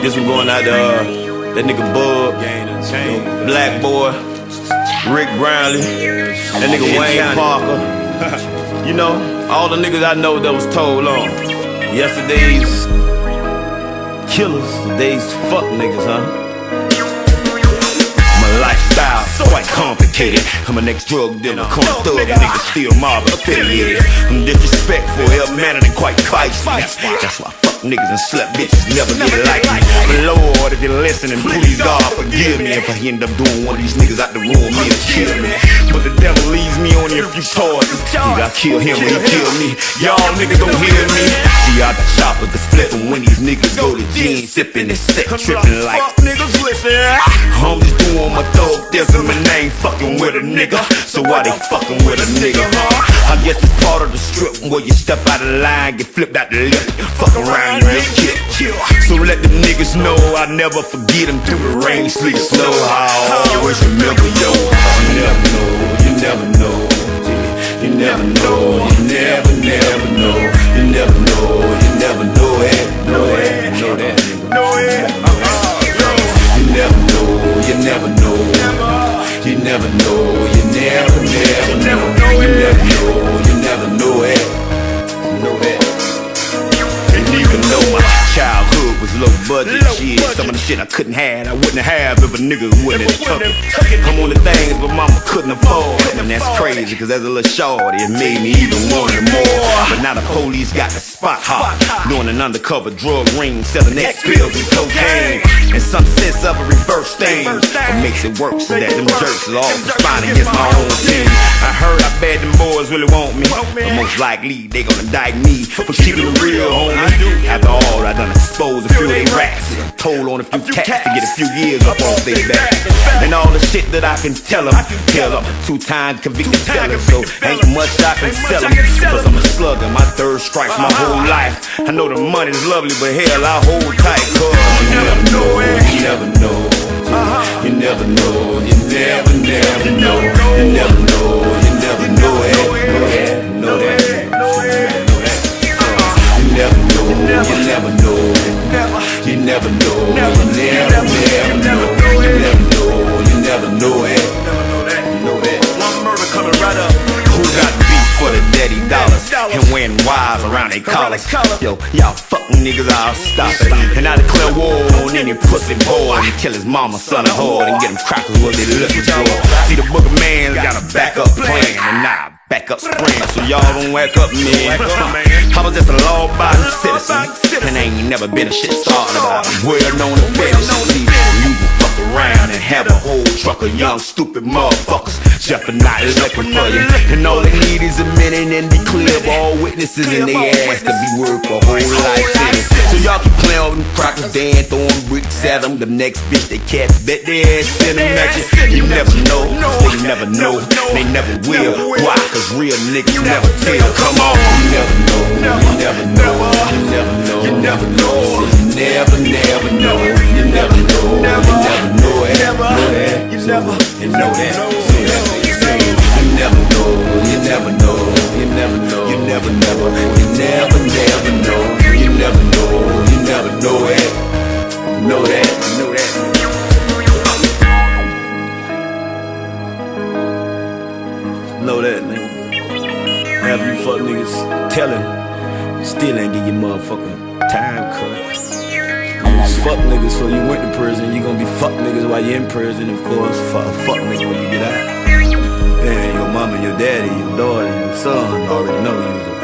This one going out to that nigga Bub, Black Boy, Rick Brownlee, that nigga Wayne Parker. You know, all the niggas I know that was told on. Yesterday's killers, today's fuck niggas, huh? My lifestyle quite complicated. I'm an ex-drug dealer, corn thug, nigga still mob affiliated. I'm disrespectful, ill-mannered and quite feisty. That's why fuck niggas and slut bitches never get like me. But Lord, if you're listening, please God forgive me if I end up doing one of these niggas out the room, he'll kill me. But the devil leaves me on a few choices. Either I kill him or he kill me. Y'all niggas don't hear me. See all the choppers that's flipping when these niggas go to jeans sipping and sick tripping like fuck niggas listen. I'm just doing my thug this and my name fucking with a nigga. So why they fucking with a nigga, huh? I guess it's part of the strip where you step out of line, get flipped out the lip, fuck around and get killed. So let them niggas know I never forget them through the rain, sleet, snow. I always remember, yo. You never know, you never know. You never know, you never know. You never know, you never know it. Know that, know that, know it. You never know, you never know. You never know, you never know. You never know, you never know it. Know that. And even though my childhood was low budget, shit, some of the shit I couldn't have, I wouldn't have if a nigga wouldn't have took it. I'm on the things but mama couldn't afford, and that's crazy, cause as a little shorty, it made me even want it more. But now the police got the spot hot, doing an undercover drug ring, selling X pills and cocaine, and some sense of a reverse thing. What makes it worse is that them jerks is all conspiring against my own team. I heard I bet them boys really want me, but most likely they gonna indict me for keeping it real, homie. After all, I done exposed a few of they rats, told on a few cats to get a few years up off their back. And all the shit that I can tell them, 2-time convicted felon, so ain't much I can sell them, cause I'm a slugger, my third strike's my whole life. I know the money's lovely, but hell, I hold tight, cause you never know it, you never know. You never know, you never know. You never know, you never know it. Know that, know that. You never know, you never know. You never know, you never know. You never know, you never know it. Know that. One murder coming right up. Who got beef for the daddy dollars and wearing wires around they collars? Yo, y'all fuck niggas, I'll stop it. And I declare war on any pussy boy and kill his mama, son, and whore, and get them crackers what they looking for. See, the Booger Man's got a backup plan, and now backup spraying, so y'all don't whack up, man. I was just a law-abiding citizen, and I ain't never been a shit started about it. Well-known offenders, see, you can fuck around and have a whole truck of young, stupid motherfuckers jeopardizing looking for you. And all they need is a minute and be clear of all witnesses in their ass to be worth a whole life sentence. So y'all keep playing with them crackers, they ain't throwing bricks at them. The next bitch they cats bet their ass send them at you. You never know, they never know, they never will. Why? Cause real niggas never tell. Come on, you never know, you never know, you never know, you never know, you never know, you never know it. You never, you know that. You never know, you never know, you never know, you never, you never know, you never know, you never know it. Know that, know that. Know that, nigga. Have you fuck niggas telling, still ain't get your motherfucking time cut. Fuck niggas so you went to prison, you gonna be fuck niggas while you in prison, of course. Fuck niggas when you get out. And your mama, your daddy, your daughter, your son already know you was a